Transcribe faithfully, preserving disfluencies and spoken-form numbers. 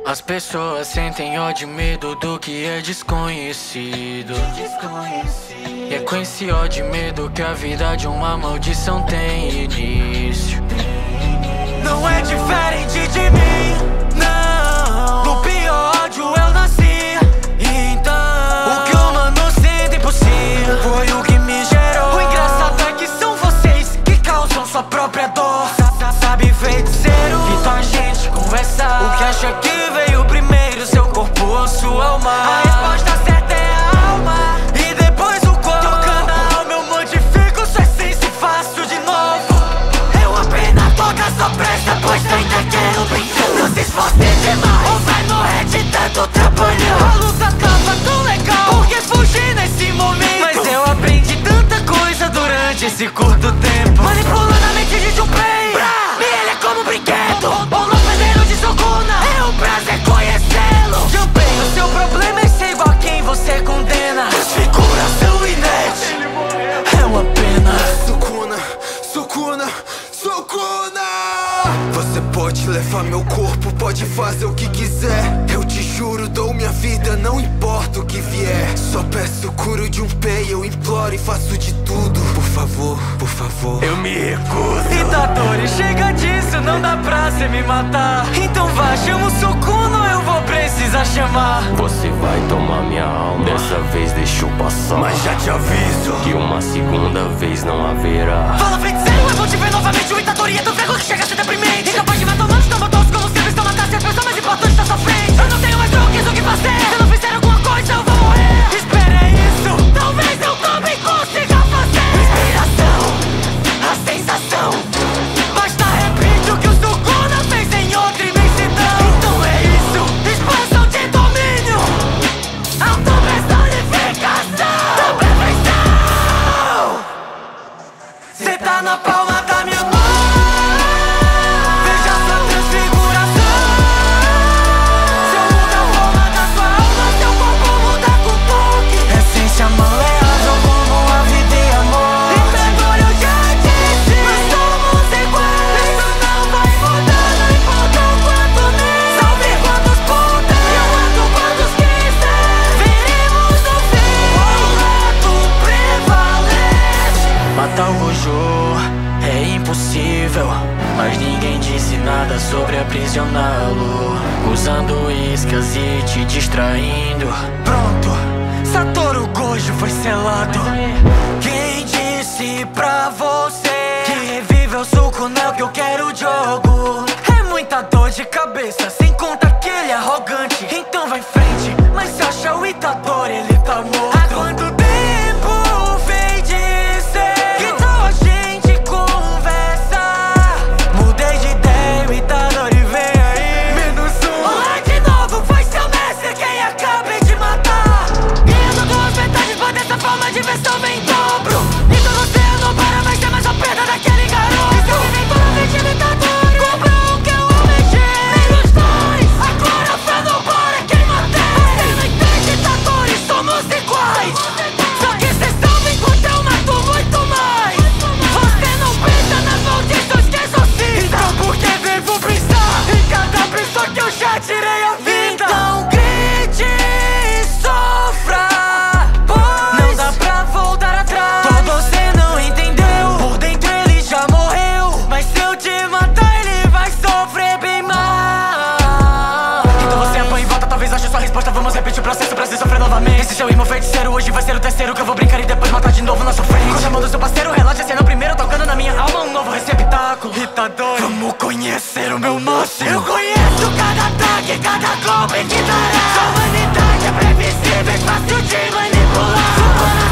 As pessoas sentem ódio e medo do que é desconhecido. E é com esse ódio e medo que a vida de uma maldição tem início. Não é diferente de mim, não. Do pior ódio eu nasci. Então, o que o mano sente por si foi o que me gerou. O engraçado é que são vocês que causam sua própria dor. Sabe, feiticeiro, que a gente conversar. O que acha que veio primeiro, seu corpo ou sua alma? A resposta certa é a alma e depois o corpo. Tocando a alma eu modifico sua essência e faço de novo. Eu apenas toca só presta, pois ainda quero brincar. Não se esforce demais ou vai morrer de tanto trabalho. A luta tava tão legal, por que fugir nesse momento? Mas eu aprendi tanta coisa durante esse curto tempo. Manipulando a mente de Junpei, ele é como um brinquedo, ou no pedreiro de Sukuna. É um prazer conhecê-lo. Junpei, o seu problema é ser igual a quem você condena. Desfiguração inerte, é uma pena. Sukuna, Sukuna, Sukuna. Você pode levar meu corpo, pode fazer o que quiser. Eu te juro, dou minha vida, não importa o que vier. Só peço curo de Junpei, eu imploro e faço de tudo. Por favor, por favor, eu me recuso. Itadori, chega disso, não dá pra cê me matar. Então vá, chama o Sukuna, eu vou precisar chamar. Você vai tomar minha alma, dessa vez deixa eu passar. Mas já te aviso que uma segunda vez não haverá. Fala, feiticeiro, eu vou te ver novamente. O Itadori é tão fraco que chega a ser deprimente. Incapaz de matar humanos tão botosos como sempre estão matando. Se a pessoa mais importante tá à sua frente, eu não tenho mais truques o que fazer. Se eu não fizer alguma coisa eu vou morrer. Espera, é isso, talvez eu também consiga fazer. Inspiração, a sensação. Basta repite o que o Sukuna fez em outra imensidão. Então é isso, expansão de domínio, autopersonificação da perfeição. Cê tá na palma da minha mão. Veja sua transfiguração. Se eu mudar a forma da sua alma, seu corpo muda com toque. Essência maleável como a vida e a morte. Itadori, eu já disse, nós somos iguais. Isso não vai mudar, não importa o quanto nem. Salve quantos puder, eu ando quantos quiser. Veremos no fim, o lado prevalece. Matar o Gojo é impossível, mas ninguém disse nada sobre aprisioná-lo, usando iscas e te distraindo. Pronto, Satoru Gojo foi selado. Quem disse pra você que revive o Sukuna é o que eu quero o jogo? É muita dor de cabeça, sem conta que ele é arrogante. Então vai em frente, mas se acha o Itadori, ele tá morto. Há quanto tempo vem dizer que então a gente conversa? Mudei de ideia, o Itadori vem aí. Menos um. Olá de novo, foi seu mestre quem acabei de matar. Ganhando duas metades, mas dessa forma de versão vem em dobro. Então você não para, mas é mais a perda daquele garoto. Isso que vem toda vez de Itadori, comprou o que eu almejei. Menos dois, agora a fé não para quem matei. Você não entende, Itadori, somos iguais. Só que cê salva enquanto eu mato muito mais. Você não pensa nas maldições que exorcista. Então por que devo pensar em cada pessoa que eu já tirei a vida? Então grite e sofra, pois não dá pra voltar atrás. Todo você não entendeu, por dentro ele já morreu. Mas se eu te matar ele vai sofrer bem mal. Então você apanha e volta, talvez ache sua resposta. Vamos repetir o processo pra se sofrer novamente. Esse seu irmão feiticeiro hoje vai ser o terceiro que eu vou brincar e depois matar de novo na sua frente. Com a mão do seu parceiro, relaxa, sendo o primeiro tocando na minha alma um novo receptáculo. Itadori, vamos conhecer o meu máximo. Eu conheço cada ataque, cada golpe que dará. Sua humanidade é previsível, é fácil de manipular.